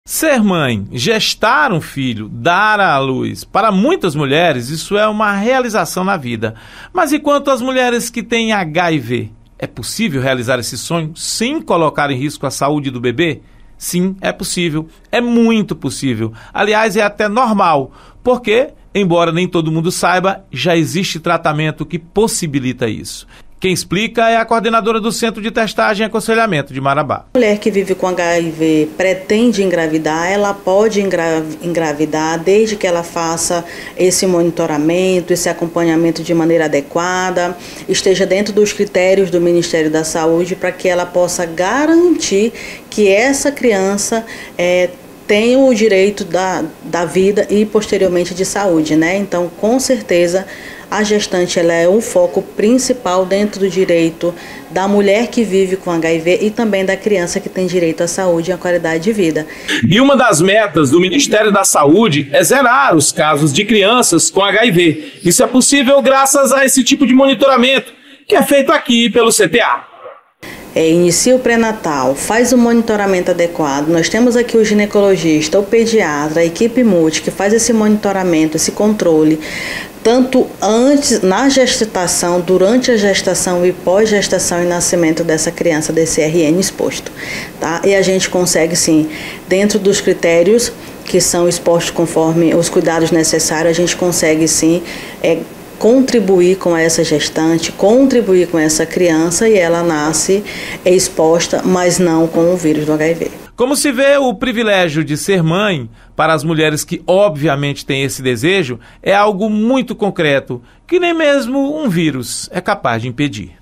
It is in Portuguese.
Ser mãe, gestar um filho, dar à luz, para muitas mulheres isso é uma realização na vida. Mas e quanto às mulheres que têm HIV? É possível realizar esse sonho sem colocar em risco a saúde do bebê? Sim, é possível. É muito possível. Aliás, é até normal, porque, embora nem todo mundo saiba, já existe tratamento que possibilita isso. Quem explica é a coordenadora do Centro de Testagem e Aconselhamento de Marabá. A mulher que vive com HIV pretende engravidar, ela pode engravidar desde que ela faça esse monitoramento, esse acompanhamento de maneira adequada, esteja dentro dos critérios do Ministério da Saúde para que ela possa garantir que essa criança tem o direito da vida e posteriormente de saúde, né? Então, com certeza, a gestante ela é um foco principal dentro do direito da mulher que vive com HIV e também da criança que tem direito à saúde e à qualidade de vida. E uma das metas do Ministério da Saúde é zerar os casos de crianças com HIV. Isso é possível graças a esse tipo de monitoramento que é feito aqui pelo CTA. Inicia o pré-natal, faz o monitoramento adequado. Nós temos aqui o ginecologista, o pediatra, a equipe multi que faz esse monitoramento, esse controle, tanto antes, na gestação, durante a gestação e pós-gestação e nascimento dessa criança, desse RN exposto. Tá? E a gente consegue, sim, dentro dos critérios que são expostos conforme os cuidados necessários, a gente consegue, sim, contribuir com essa gestante, contribuir com essa criança e ela nasce exposta, mas não com o vírus do HIV. Como se vê, o privilégio de ser mãe, para as mulheres que obviamente têm esse desejo, é algo muito concreto, que nem mesmo um vírus é capaz de impedir.